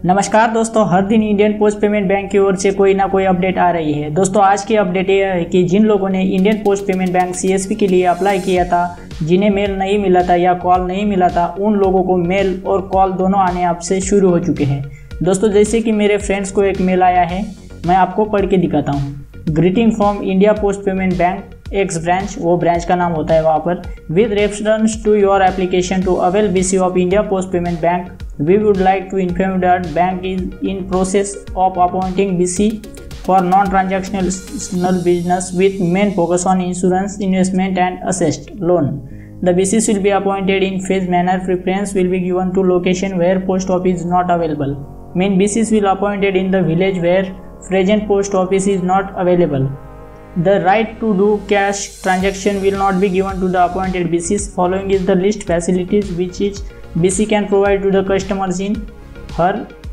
नमस्कार दोस्तों, हर दिन इंडियन पोस्ट पेमेंट बैंक की ओर से कोई ना कोई अपडेट आ रही है। दोस्तों आज की अपडेट यह है कि जिन लोगों ने Indian post payment bank CSP के लिए अप्लाई किया था, जिन्हें मेल नहीं मिला था या कॉल नहीं मिला था, उन लोगों को मेल और कॉल दोनों आने अब से शुरू हो चुके हैं। दोस्तों जैसे कि मेरे फ्रेंड्स को एक मेल आया है, मैं आपको पढ़ के दिखाता हूँ। Greeting from India post payment bank X branch, वो ब्रांच का नाम होता है वहाँ पर। With reference to your application to avail BC of India post payment bank, we would like to inform you that bank is in process of appointing BC for non-transactional business with main focus on insurance, investment and assessed loan. The BCs will be appointed in phased manner. Preference will be given to location where post office is not available. Main BCs will appointed in the village where present post office is not available. The right to do cash transaction will not be given to the appointed BCs. Following is the list facilities which is BC can provide to the customers in her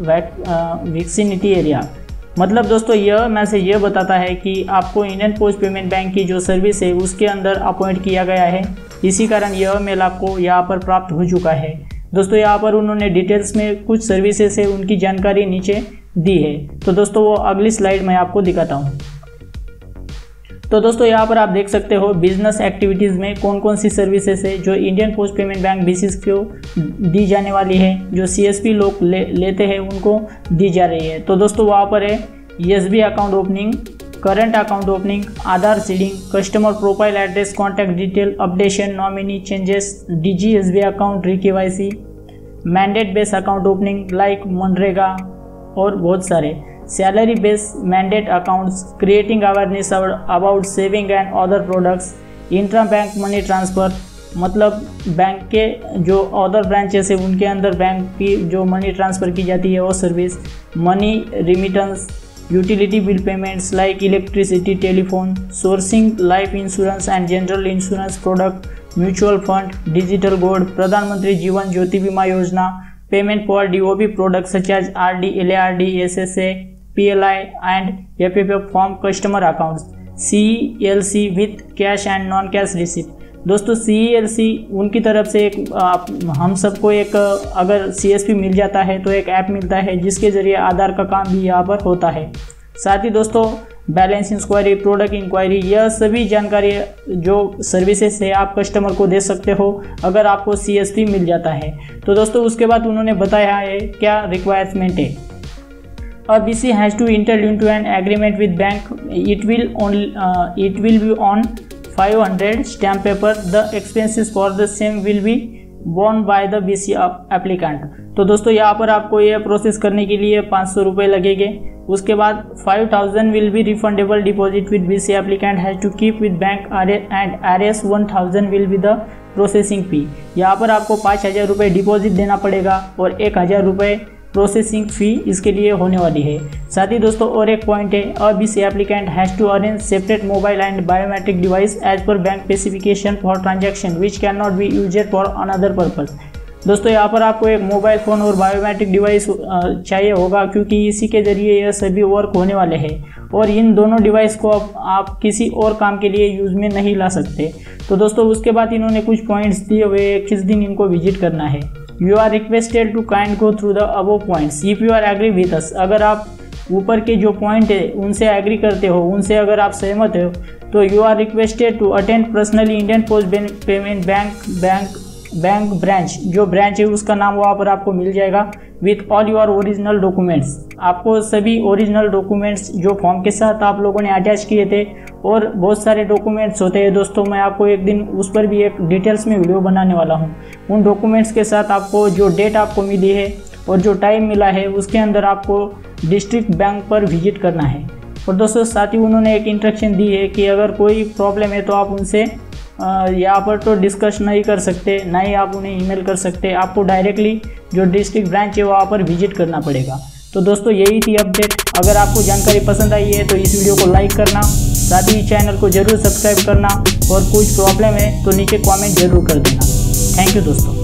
vicinity area। मतलब दोस्तों यह message यह बताता है कि आपको Indian post payment bank की जो सर्विस है उसके अंदर अपॉइंट किया गया है। इसी कारण यह मेल आपको यहाँ पर प्राप्त हो चुका है। दोस्तों यहाँ पर उन्होंने डिटेल्स में कुछ सर्विसेज है उनकी जानकारी नीचे दी है। तो दोस्तों वो अगली स्लाइड में आपको दिखाता हूँ। तो दोस्तों यहाँ पर आप देख सकते हो बिजनेस एक्टिविटीज़ में कौन कौन सी सर्विसेज है जो Indian post payment bank BCs को दी जाने वाली है, जो सीएसपी लोग लेते हैं उनको दी जा रही है। तो दोस्तों वहाँ पर है SB account opening, current account opening, Aadhaar seeding, customer profile address contact detail updation, nominee changes, DG SB account re KYC, mandate base account opening like MNREGA और बहुत सारे, salary base mandate accounts, creating awareness about saving and other products, intra bank money transfer, मतलब bank के जो other branches है उनके अंदर bank की जो मनी ट्रांसफ़र की जाती है वो service, money remittance, utility bill payments like electricity, telephone, sourcing life insurance and general insurance product, mutual fund, digital gold, Pradhan Mantri Jeevan Jyoti Bima Yojana, payment for DOB product such as RD, LRD, SSA, PLI and FFF from customer accounts, CELC with cash and non-cash receipt। दोस्तों CELC उनकी तरफ से एक हम सबको एक अगर CSP मिल जाता है तो एक ऐप मिलता है जिसके ज़रिए आधार का काम भी यहाँ पर होता है। साथ ही दोस्तों बैलेंस इंक्वायरी, प्रोडक्ट इंक्वायरी, यह सभी जानकारी जो सर्विसेज है आप कस्टमर को दे सकते हो अगर आपको CSP मिल जाता है। तो दोस्तों उसके बाद उन्होंने बताया है क्या रिक्वायरमेंट है। A BC has to enter into an agreement with bank. It will be on 500 stamp paper. The expenses for the same will be borne by the BC applicant। तो दोस्तों यहाँ पर आपको ये प्रोसेस करने के लिए 500 रुपये लगेंगे। उसके बाद 5000 will be refundable deposit with BC applicant has to keep with bank and RS 1000 will be the processing fee। यहाँ पर आपको 5000 रुपये डिपॉजिट देना पड़ेगा और 1000 रुपये प्रोसेसिंग फ़ी इसके लिए होने वाली है। साथ ही दोस्तों और एक पॉइंट है, a BC applicant has to arrange separate mobile and biometric device as per bank specification for transaction which can not be used for another purpose. दोस्तों यहाँ पर आपको एक मोबाइल फ़ोन और बायोमेट्रिक डिवाइस चाहिए होगा क्योंकि इसी के ज़रिए यह सभी वर्क होने वाले हैं और इन दोनों डिवाइस को आप किसी और काम के लिए यूज़ में नहीं ला सकते। तो दोस्तों उसके बाद इन्होंने कुछ पॉइंट्स दिए हुए किस दिन इनको विजिट करना है। You are requested to kind go through the above points if you are agree with us। अगर आप ऊपर के जो पॉइंट है उनसे एग्री करते हो, उनसे अगर आप सहमत हो तो you are requested to attend personally Indian Post Payment bank branch, जो ब्रांच है उसका नाम वहाँ पर आपको मिल जाएगा with all your original documents. आपको सभी ओरिजिनल डॉक्यूमेंट्स जो फॉर्म के साथ आप लोगों ने अटैच किए थे और बहुत सारे डॉक्यूमेंट्स होते हैं दोस्तों, मैं आपको एक दिन उस पर भी एक डिटेल्स में वीडियो बनाने वाला हूँ। उन डॉक्यूमेंट्स के साथ आपको जो डेट आपको मिली है और जो टाइम मिला है उसके अंदर आपको डिस्ट्रिक्ट बैंक पर विजिट करना है। और दोस्तों साथ ही उन्होंने एक इंस्ट्रक्शन दी है कि अगर कोई प्रॉब्लम है तो आप उनसे यहाँ पर तो डिस्कस नहीं कर सकते, ना ही आप उन्हें ईमेल कर सकते, आपको डायरेक्टली जो डिस्ट्रिक्ट ब्रांच है वहाँ पर विजिट करना पड़ेगा। तो दोस्तों यही थी अपडेट। अगर आपको जानकारी पसंद आई है तो इस वीडियो को लाइक करना, साथ ही चैनल को जरूर सब्सक्राइब करना और कुछ प्रॉब्लम है तो नीचे कमेंट जरूर कर देना। थैंक यू दोस्तों।